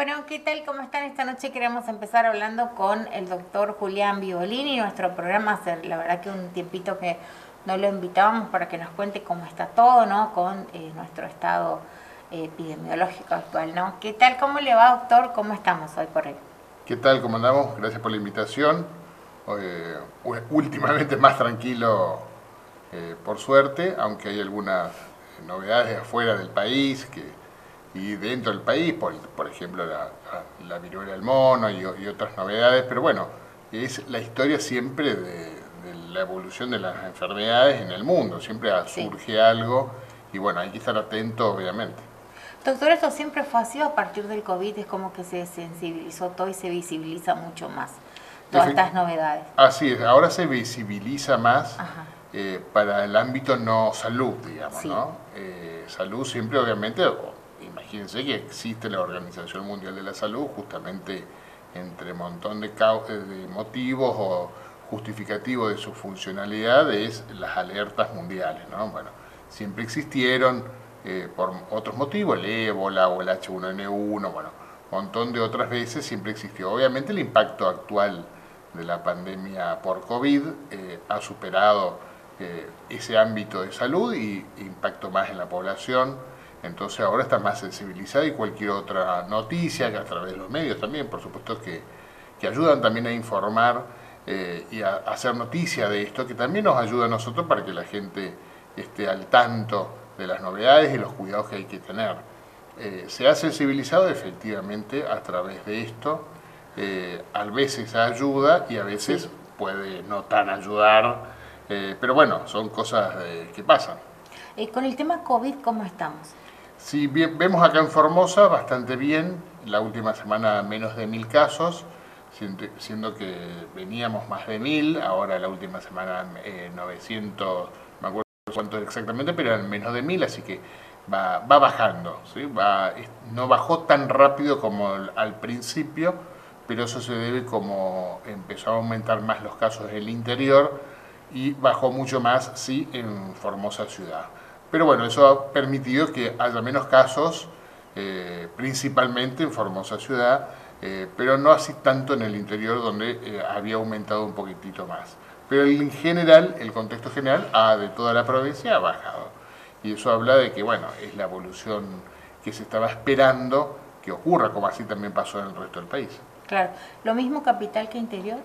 Bueno, ¿qué tal? ¿Cómo están? Esta noche queremos empezar hablando con el doctor Julián Violini. Nuestro programa hace, la verdad que un tiempito que no lo invitábamos para que nos cuente cómo está todo, ¿no? Con nuestro estado epidemiológico actual, ¿no? ¿Qué tal? ¿Cómo le va, doctor? ¿Cómo estamos hoy por hoy? ¿Qué tal? ¿Cómo andamos? Gracias por la invitación. Últimamente más tranquilo, por suerte, aunque hay algunas novedades afuera del país y dentro del país, por ejemplo la viruela del mono y otras novedades, pero bueno, es la historia siempre de la evolución de las enfermedades en el mundo, siempre Sí. surge algo y bueno, hay que estar atento obviamente. Doctor, esto siempre fue así, a partir del COVID es como que se sensibilizó todo y se visibiliza mucho más todas Efect- estas novedades. Así es, ahora se visibiliza más Ajá, para el ámbito no salud, digamos, sí, ¿no? Salud siempre, obviamente, imagínense que existe la Organización Mundial de la Salud, justamente entre un montón de motivos o justificativos de su funcionalidad, es las alertas mundiales, ¿no? Bueno, siempre existieron por otros motivos, el ébola o el H1N1, bueno, un montón de otras veces siempre existió. Obviamente el impacto actual de la pandemia por COVID ha superado ese ámbito de salud y impacto más en la población. Entonces ahora está más sensibilizada y cualquier otra noticia, que a través de los medios también, por supuesto que ayudan también a informar y a hacer noticia de esto, que también nos ayuda a nosotros para que la gente esté al tanto de las novedades y los cuidados que hay que tener. Se ha sensibilizado efectivamente a través de esto, a veces ayuda y a sí. veces puede no tan ayudar, pero bueno, son cosas que pasan. Con el tema COVID, ¿cómo estamos? Si bien, vemos acá en Formosa bastante bien, la última semana menos de 1000 casos, siendo que veníamos más de 1000, ahora la última semana 900, me acuerdo cuánto exactamente, pero eran menos de 1000, así que va bajando, ¿sí? No bajó tan rápido como al principio, pero eso se debe como empezó a aumentar más los casos en el interior y bajó mucho más, sí, en Formosa ciudad. Pero bueno, eso ha permitido que haya menos casos, principalmente en Formosa ciudad, pero no así tanto en el interior donde había aumentado un poquitito más. Pero en general, el contexto general de toda la provincia ha bajado. Y eso habla de que, bueno, es la evolución que se estaba esperando que ocurra, como así también pasó en el resto del país. Claro, lo mismo capital que interior.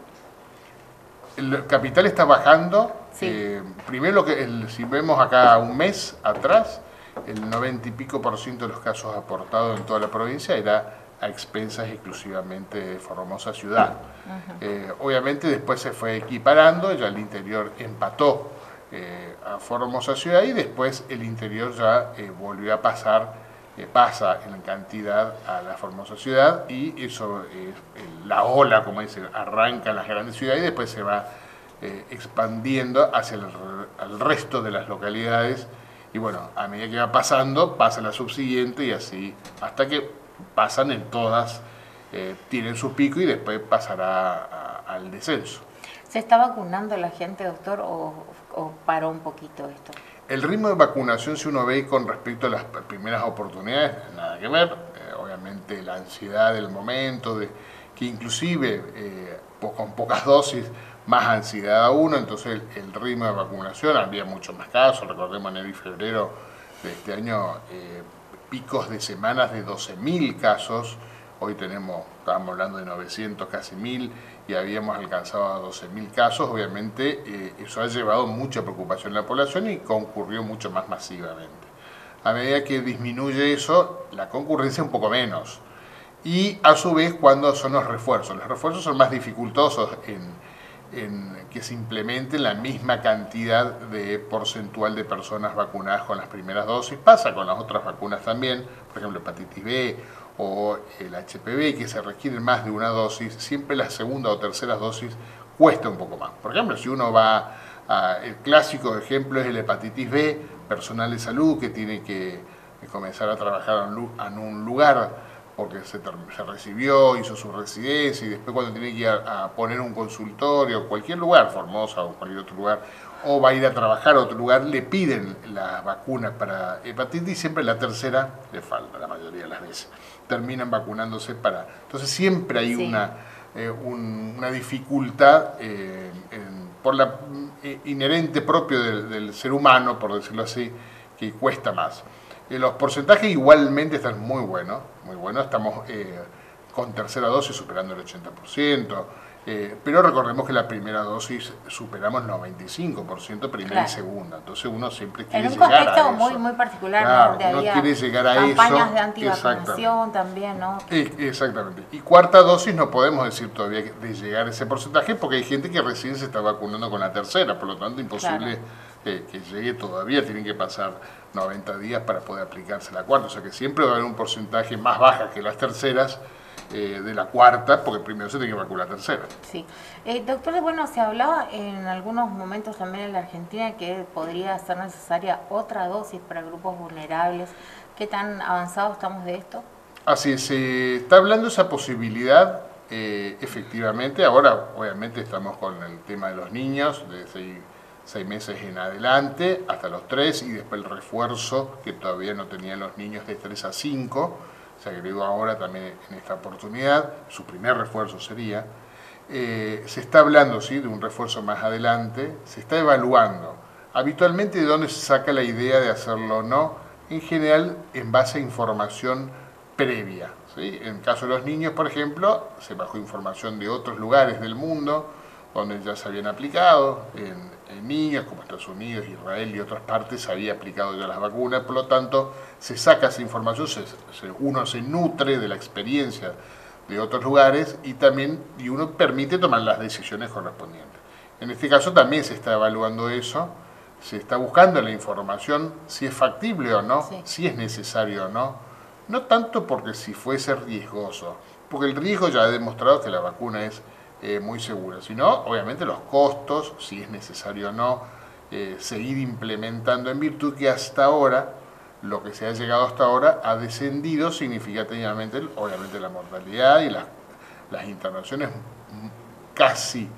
El capital está bajando. Sí, Primero, si vemos acá un mes atrás, el 90 y pico por ciento de los casos aportados en toda la provincia era a expensas exclusivamente de Formosa ciudad. Obviamente después se fue equiparando, ya el interior empató a Formosa ciudad y después el interior ya volvió a pasa en cantidad a la Formosa ciudad y eso, la ola, como dicen, arranca en las grandes ciudades y después se va expandiendo hacia el resto de las localidades y bueno, a medida que va pasando, pasa la subsiguiente y así, hasta que pasan en todas, tienen su pico y después pasará al descenso. ¿se está vacunando la gente, doctor, o paró un poquito esto? El ritmo de vacunación, si uno ve con respecto a las primeras oportunidades, nada que ver. Obviamente la ansiedad del momento, que inclusive con pocas dosis, más ansiedad a uno, entonces el ritmo de vacunación, había muchos más casos, recordemos enero y febrero de este año, picos de semanas de 12.000 casos, hoy estábamos hablando de 900, casi 1000, y habíamos alcanzado a 12.000 casos, obviamente eso ha llevado mucha preocupación en la población y concurrió mucho más masivamente. A medida que disminuye eso, la concurrencia un poco menos. Y a su vez, cuando son los refuerzos son más dificultosos en que se implemente la misma cantidad de porcentual de personas vacunadas con las primeras dosis. Pasa con las otras vacunas también, por ejemplo, hepatitis B o el HPV, que se requieren más de una dosis. Siempre la segunda o tercera dosis cuesta un poco más. Por ejemplo, si uno el clásico ejemplo es el hepatitis B, personal de salud que tiene que comenzar a trabajar en un lugar porque se recibió, hizo su residencia y después cuando tiene que ir a poner un consultorio, cualquier lugar, Formosa o cualquier otro lugar, o va a ir a trabajar a otro lugar, le piden las vacunas para hepatitis y siempre la tercera le falta la mayoría de las veces. Terminan vacunándose para... Entonces siempre hay una dificultad por la inherente propio del ser humano, por decirlo así, que cuesta más. Los porcentajes igualmente están muy buenos, estamos con tercera dosis superando el 80%, pero recordemos que la primera dosis superamos el 95%, primera y segunda, entonces uno siempre quiere llegar a eso. En un contexto muy particular, claro, donde uno había quiere llegar a campañas eso, de antivacunación también, ¿no? Exactamente. Y cuarta dosis no podemos decir todavía de llegar a ese porcentaje porque hay gente que recién se está vacunando con la tercera, por lo tanto imposible que llegue todavía, tienen que pasar 90 días para poder aplicarse la cuarta, o sea que siempre va a haber un porcentaje más baja que las terceras de la cuarta, porque primero se tiene que vacunar la tercera. Sí. Doctor, bueno, se hablaba en algunos momentos también en la Argentina que podría ser necesaria otra dosis para grupos vulnerables. ¿Qué tan avanzados estamos de esto? Así es, se está hablando de esa posibilidad, efectivamente. Ahora, obviamente, estamos con el tema de los niños, de 6 meses en adelante, hasta los 3, y después el refuerzo que todavía no tenían los niños de 3 a 5. Se agregó ahora también en esta oportunidad, su primer refuerzo sería. Se está hablando, sí, de un refuerzo más adelante, se está evaluando. Habitualmente, ¿de dónde se saca la idea de hacerlo o no? En general, en base a información previa, ¿sí? En el caso de los niños, por ejemplo, se bajó información de otros lugares del mundo, donde ya se habían aplicado, en niños como Estados Unidos, Israel y otras partes se había aplicado ya las vacunas, por lo tanto se saca esa información, uno se nutre de la experiencia de otros lugares y uno permite tomar las decisiones correspondientes. En este caso también se está evaluando eso, se está buscando la información, si es factible o no, si es necesario o no tanto porque si fuese riesgoso, porque el riesgo ya ha demostrado que la vacuna es muy segura, sino obviamente los costos, si es necesario o no, seguir implementando en virtud que hasta ahora, lo que se ha llegado hasta ahora, ha descendido significativamente, obviamente la mortalidad y las internaciones casi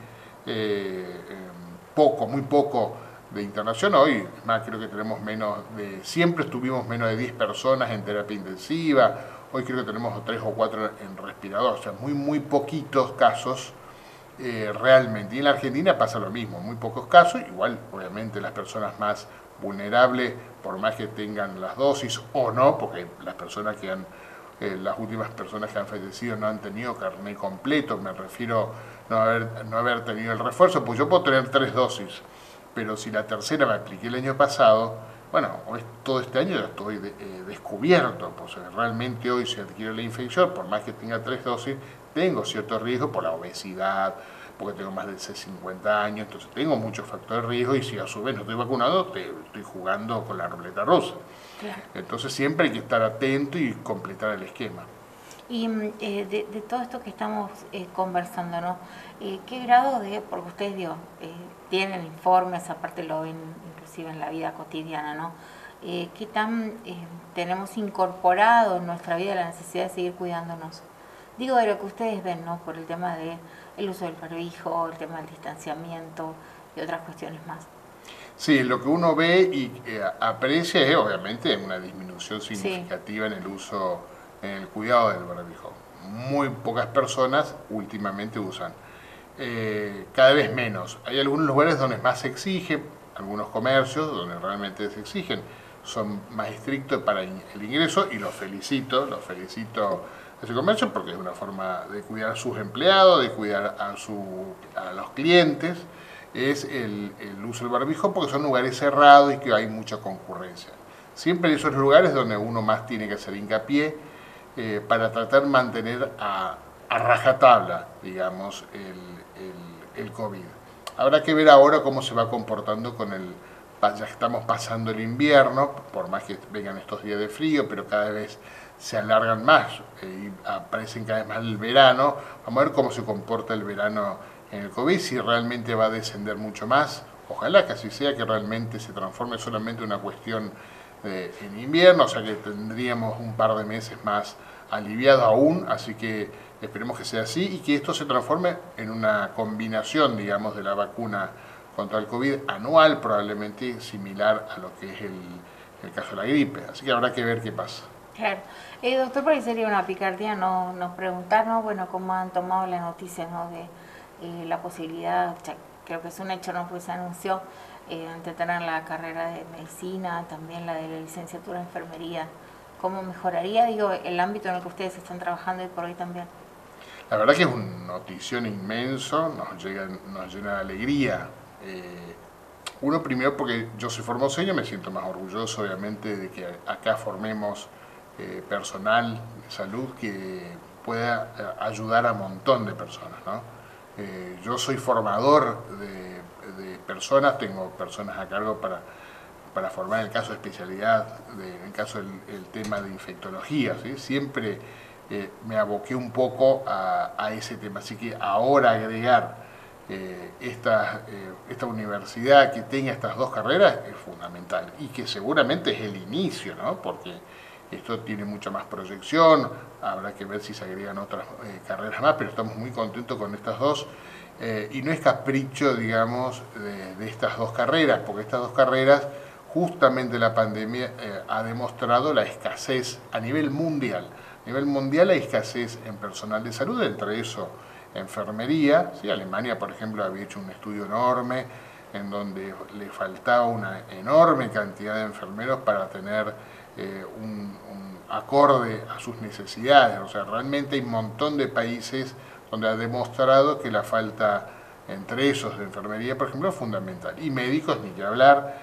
muy poco de internación. Hoy, más creo que tenemos siempre estuvimos menos de 10 personas en terapia intensiva, hoy creo que tenemos 3 o 4 en respirador, o sea, muy poquitos casos realmente. Y en la Argentina pasa lo mismo, muy pocos casos, igual obviamente las personas más vulnerables, por más que tengan las dosis o no, porque las personas las últimas personas que han fallecido no han tenido carnet completo, me refiero no haber tenido el refuerzo, pues yo puedo tener 3 dosis, pero si la tercera me apliqué el año pasado, bueno, todo este año ya estoy descubierto, pues realmente hoy si adquiero la infección, por más que tenga 3 dosis, tengo cierto riesgo por la obesidad, porque tengo más de 50 años, entonces tengo muchos factores de riesgo y si a su vez no estoy vacunado, estoy jugando con la ruleta rusa. Claro. Entonces siempre hay que estar atento y completar el esquema. Y de todo esto que estamos conversando, ¿no? ¿Qué grado porque ustedes tienen informes, aparte lo ven inclusive en la vida cotidiana, ¿no? ¿Qué tan tenemos incorporado en nuestra vida la necesidad de seguir cuidándonos? Digo de lo que ustedes ven, ¿no? Por el tema del uso del barbijo, el tema del distanciamiento y otras cuestiones más. Sí, lo que uno ve y aprecia es obviamente una disminución significativa en el uso, en el cuidado del barbijo. Muy pocas personas últimamente usan, cada vez menos. Hay algunos lugares donde más se exige, algunos comercios donde realmente se exigen, son más estrictos para el ingreso y los felicito a ese comercio porque es una forma de cuidar a sus empleados, de cuidar a los clientes, es el uso del barbijo porque son lugares cerrados y que hay mucha concurrencia. Siempre en esos lugares donde uno más tiene que hacer hincapié para tratar de mantener a rajatabla, digamos, el COVID. Habrá que ver ahora cómo se va comportando ya estamos pasando el invierno, por más que vengan estos días de frío, pero cada vez se alargan más y aparecen cada vez más el verano. Vamos a ver cómo se comporta el verano en el COVID, si realmente va a descender mucho más. Ojalá que así sea, que realmente se transforme solamente en una cuestión en invierno, o sea que tendríamos un par de meses más aliviado aún, así que esperemos que sea así y que esto se transforme en una combinación, digamos, de la vacuna contra el COVID anual, probablemente similar a lo que es el caso de la gripe. Así que habrá que ver qué pasa. Claro. Doctor, por ahí sería una picardía nos preguntar, ¿no? Bueno, cómo han tomado la noticia, ¿no? De la posibilidad, ya creo que es un hecho, ¿no? Pues se anunció de tener la carrera de medicina, también la de la licenciatura de enfermería. ¿Cómo mejoraría, digo, el ámbito en el que ustedes están trabajando y por hoy también? La verdad que es una notición inmenso, nos llena de alegría. Uno primero porque yo soy formoseño, me siento más orgulloso obviamente de que acá formemos personal de salud que pueda ayudar a un montón de personas, ¿no? Yo soy formador de personas, tengo personas a cargo para formar en el caso de especialidad, en el caso del tema de infectología, ¿sí? Siempre me aboqué un poco a ese tema, así que ahora agregar esta universidad que tenga estas dos carreras es fundamental y que seguramente es el inicio, ¿no? Porque esto tiene mucha más proyección, habrá que ver si se agregan otras carreras más, pero estamos muy contentos con estas dos y no es capricho, digamos, de estas dos carreras, porque estas dos carreras justamente la pandemia ha demostrado la escasez a nivel mundial. A nivel mundial hay escasez en personal de salud, entre eso enfermería. ¿Sí? Alemania, por ejemplo, había hecho un estudio enorme en donde le faltaba una enorme cantidad de enfermeros para tener un acorde a sus necesidades. O sea, realmente hay un montón de países donde ha demostrado que la falta entre esos de enfermería, por ejemplo, es fundamental. Y médicos, ni que hablar,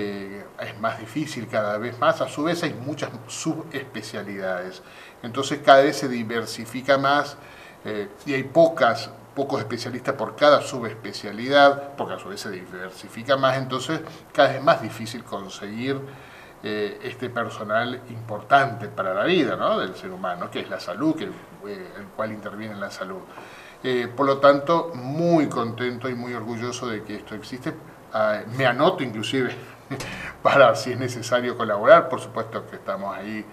es más difícil cada vez más. A su vez hay muchas subespecialidades. Entonces cada vez se diversifica más y hay pocos especialistas por cada subespecialidad, porque a su vez se diversifica más, entonces cada vez es más difícil conseguir este personal importante para la vida, ¿no? Del ser humano, que es la salud, el cual interviene en la salud. Por lo tanto, muy contento y muy orgulloso de que esto existe. Me anoto inclusive para si es necesario colaborar, por supuesto que estamos ahí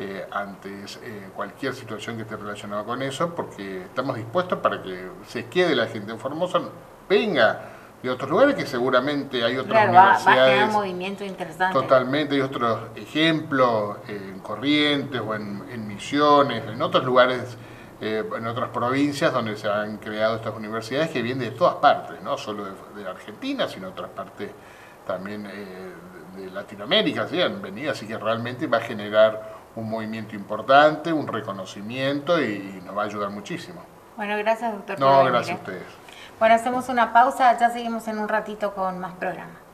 antes cualquier situación que esté relacionada con eso, porque estamos dispuestos para que se quede la gente en Formosa, venga de otros lugares, que seguramente hay otras universidades. Va a crear un movimiento interesante. Totalmente, hay otros ejemplos en Corrientes o en Misiones, en otros lugares, en otras provincias donde se han creado estas universidades que vienen de todas partes, no solo de Argentina, sino de otras partes también de Latinoamérica, ¿sí? Han venido, así que realmente va a generar un movimiento importante, un reconocimiento y nos va a ayudar muchísimo. Bueno, gracias, doctor. No, gracias a ustedes. Bueno, hacemos una pausa, ya seguimos en un ratito con más programa.